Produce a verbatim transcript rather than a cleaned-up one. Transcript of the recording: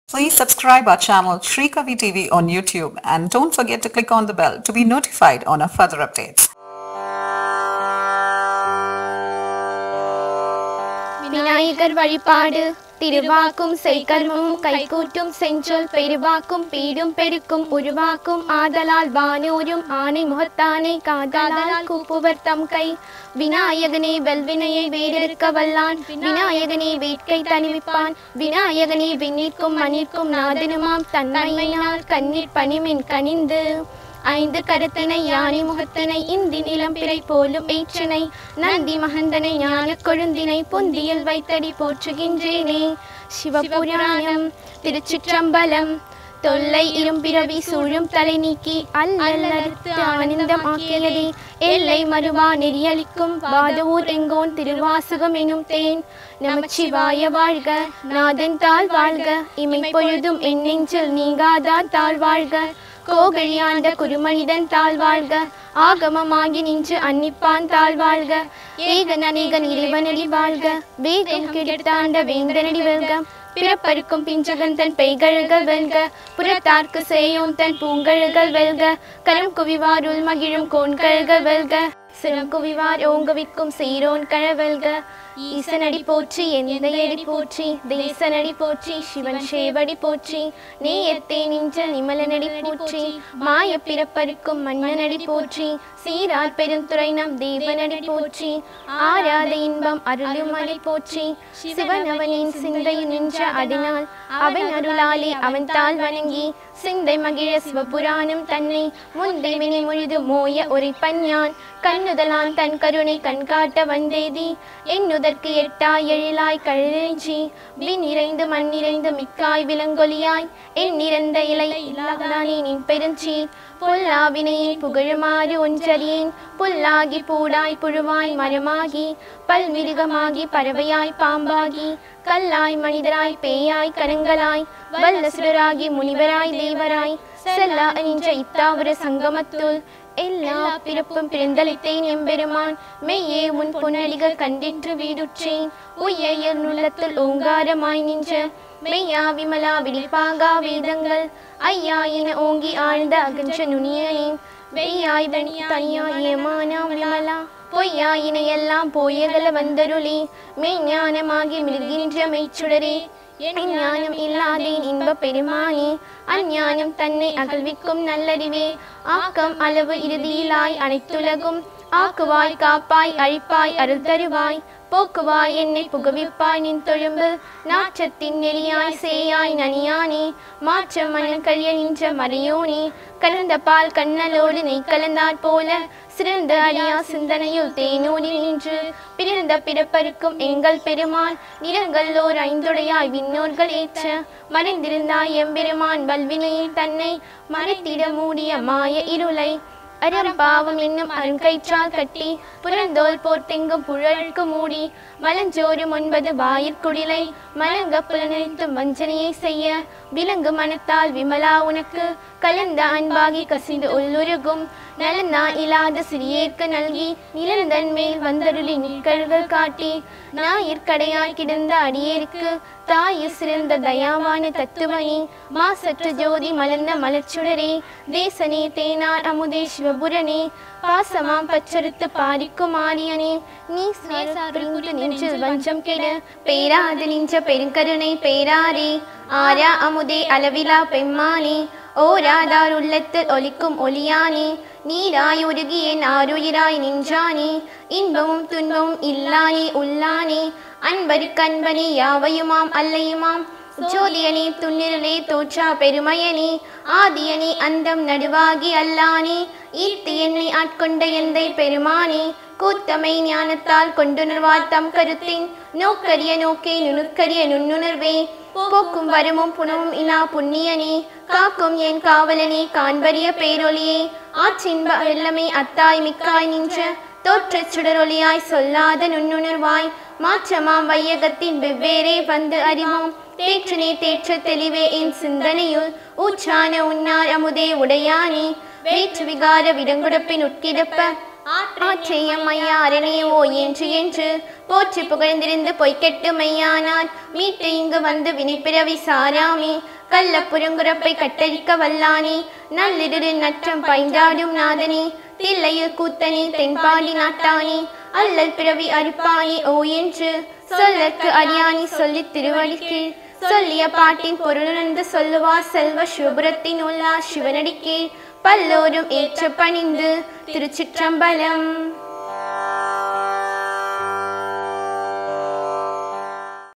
Please subscribe our channel Sri Kavi T V on YouTube and don't forget to click on the bell to be notified on our further updates. Vinayagar வழிபாடு திருவாக்கும் செய்கர்மமும் கைகூட்டும் செஞ்சொல் பெருவாக்கும் பீடும் பெருக்கும் உருவாக்கும் ஆதலால் வானூரும் ஆனை முகத்தானை காதலால் கூப்புவர் தம் கை விநாயகனே வெல்வினையை வேறெடுக்க வல்லான் விநாயகனே வேட்கை தணிவிப்பான் விநாயகனே விண்ணிற்கும் மண்ணிற்கும் நாதனுமாம் தன்மையினால் கண்ணீர் பனிமின் கனிந்து ஐந்து கரத்தினை யானை முகத்தினை இந்தி நிலம் பிறை போலும் ஏற்றினை நந்தி மகந்தனை ஞான கொழுந்தினை பொந்தியில் வைத்தடி போற்றுகின்றேனே. சிவபுராணம். திருச்சிற்றம்பலம். தொல்லை இரும்பிறவி சூழும் தலை நீக்கி அல்லல்லறுத்து ஆனந்தம் ஆக்கியதே எல்லை மறுவா நெறியளிக்கும் வாதவூர் எங்கோன் திருவாசகம் எனும் தேன். நமச்சிவாய வாழ்க நாதன் தாழ் வாழ்க இமை பொழுதும் என் நெஞ்சில் நீங்காதார் தாழ் வாழ்க கோகழியாண்ட குருமனிதன் தாழ்வாழ்க ஆகமமாகி நின்று அன்னிப்பான் தாழ்வாழ்க ஏகன் அநேகன் இறைவனடி வாழ்க வேகம் கெடுத்தாண்ட வேந்தனடி வெல்க பிறப்பருக்கும் பிஞ்சகன் தன் பெய்கழுகள் வெல்க புறத்தார்க்கு செய்யோம் தன் பூங்கழுகள் வெல்க கரம் குவிவாருள் மகிழும் கோண்கழுகள் வெல்க சிறம் குவிவார் ஓங்குவிக்கும் சீரோன் கழவெல்க ஈசனடி போற்றி எந்தையடி போற்றி தேசனடி போற்றி சிவன் சேவடி போற்றி நேயத்தே நின்ற நிமலனடி போற்றி மாய பிறப்பருக்கும் மன்னனடி போற்றி சீரார் பெருந்துறை நம் தேவனடி போற்றி ஆராத இன்பம் அருளுமடி போற்றி சிவன் அவனின் சிந்தையில் நின்ற அதனால் அவன் அருளாலே அவன் தாள் வணங்கி சிந்தை மகிழ சிவபுராணம் தன்னை முந்தை வினை முழுது மோய உரைப்பன் யான் கண்ணுதலான் தன் கருணை கண்காட்ட வந்தேதி என்னுதற்கு எட்டாய் எழிலாய் கழிஞ்சி விண் நிறைந்து மண் நிறைந்து மிக்காய் விலங்கொலியாய் என் நிறந்த இலை இல்லாதானே நின் பெருஞ்சி பொல்லாவினையை புகழுமாறு ஒன்றறியேன் புல்லாகி பூடாய் புழுவாய் மரமாகி பல்மிருகமாகி பறவையாய் பாம்பாகி கல்லாய் மனிதராய் பேயாய் கரங்களாய் வல்ல சுடராகி முனிவராய் தேவராய் செல்லா நின்ற இத்தாவர சங்கமத்துள் எல்லா பிறப்பும் பிறந்தளித்தேன் எம்பெருமான் மெய்யே உன் பொன்னடிகள் கண்டின்று வீடுற்றேன் உய்யர் நுள்ளத்துள் ஓங்காரமாய் நின்ற மெய்யா விமலா விழிப்பாகா வேதங்கள் ஐயா என ஓங்கி ஆழ்ந்த அகன்ற நுனியனே வெய்யாய் வணி தனியாய் ஏமானா விமலா பொய்யா இனையெல்லாம் போயகல வந்தருளே மெய்ஞானமாகி மிருகின்ற மெய்ச்சுடரே ஞானம் இல்லாதேன் இன்ப பெருமானே அஞ்ஞானம் தன்னை அகழ்விக்கும் நல்லறிவே ஆக்கம் அளவு இறுதியிலாய் அனைத்துலகும் ஆக்குவாய் காப்பாய் அழிப்பாய் அருள் தருவாய் போக்குவாய் என்னை புகவிப்பாய் நின் தொழும்பு நாற்றத்தின் நெறியாய் சேயாய் நனியானே மாற்றம் மணல் கழிய நின்ற மறையோனே கலந்த பால் கண்ணலோடு நெய் கலந்தாற் போல சிறந்த அடியா சிந்தனையுள் தேனோடி நின்று பிறந்த பிறப்பருக்கும் எங்கள் பெருமான் நிறங்களோர் ஐந்துடையாய் விண்ணோர்கள் ஏற்ற மறைந்திருந்தாய் எம்பெருமான் வல்வினையை தன்னை மறைத்திட மூடிய மாய இருளை அறம் பாவம் என்னும் அருங்கயிற்றால் கட்டி புறந்தோல் போர்த்தெங்கும் புழலுக்கு மூடி மலஞ்சோறும் ஒன்பது வாயிற்குடிலை மலங்க புலனரித்தும் வஞ்சனையை செய்ய விலங்கு மனத்தால் விமலா உனக்கு கலந்த அன்பாகி கசிந்து உள்ளுருகும் நலந்தா இல்லாத சிறியேற்கு நல்கி நிலந்தன் மேல் வந்தருளி நிற்கழ்கள் காட்டி ஞாயிற்கடையாய் கிடந்த அடியேற்கு தாயு சிறந்த தயாவான தத்துவனே மாசற்ற ஜோதி மலர்ந்த மலர்ச்சுடரே தேசனே தேனார் அமுதே சிவபுரனே பாசமாம் பச்சரித்து பாரிக்கும் ஆரியனே நீ புரிந்து நெஞ்சில் வஞ்சம் கெட பேராது நின்ற பெருங்கருணை பேராரே ஆரா அமுதே அளவிலா பெம்மானே ஓராதார் உள்ளத்தில் ஒலிக்கும் ஒளியானே நீராய் உருகி என் ஆருயிராய் நின்றானே இன்பமும் துன்பமும் இல்லானே உள்ளானே அன்பரு கண்பனே யாவையுமாம் அல்லையுமாம் ஜோதியனே துன்னிரலே தோற்றா பெருமையனே ஆதியனே அந்தம் நடுவாகி அல்லானே ஈர்த்தி என்னை ஆட்கொண்ட எந்தை பெருமானே கூத்தமை ஞானத்தால் கொண்டுணர்வார் தம் கருத்தின் நோக்கரிய நோக்கே நுணுக்கரிய நுண்ணுணர்வே போக்கும் வரமும் புனமும் இலா புண்ணியனே காக்கும் என் காவலனே காண்பரிய பேரொழியே ஆற்றின்ப வெள்ளமே அத்தாய் மிக்காய் நின்ற தோற்ற சுடரொளியாய் சொல்லாத நுண்ணுணர்வாய் மாற்றமாம் வையகத்தின் வெவ்வேறே வந்து அறிவோம் தேற்றனே தேற்ற தெளிவே என் சிந்தனையுள் ஊற்றான உன்னார் அமுதே உடையானே வேற்று விகார விடங்குடப்பின் உட்கிடப்ப ஆச்சரியம் ஐயாரனே ஓ என்று என்று போற்றி புகழ்ந்திருந்து பொய்க்கெட்டு மையானார் மீட்டு இங்கு வந்து வினைப்பிறவி சாராமே கள்ள புறங்குறப்பை கட்டழிக்க வல்லானே நல்லிரு நற்றம் பைந்தாடும் நாதனே தில்லையில் கூத்தனே தென்பாண்டி நாட்டானே அல்லல் பிறவி அறுப்பானே ஓ என்று சொல்லற்கு அறியானி சொல்லி திருவடிக்கு சொல்லிய பாட்டின் பொருளுணர்ந்து சொல்லுவார் செல்வ சிவபுரத்தின் உள்ளார் சிவனடிக்கே பல்லோரும் ஏற்ற பணிந்து திருச்சிற்றம்பலம்.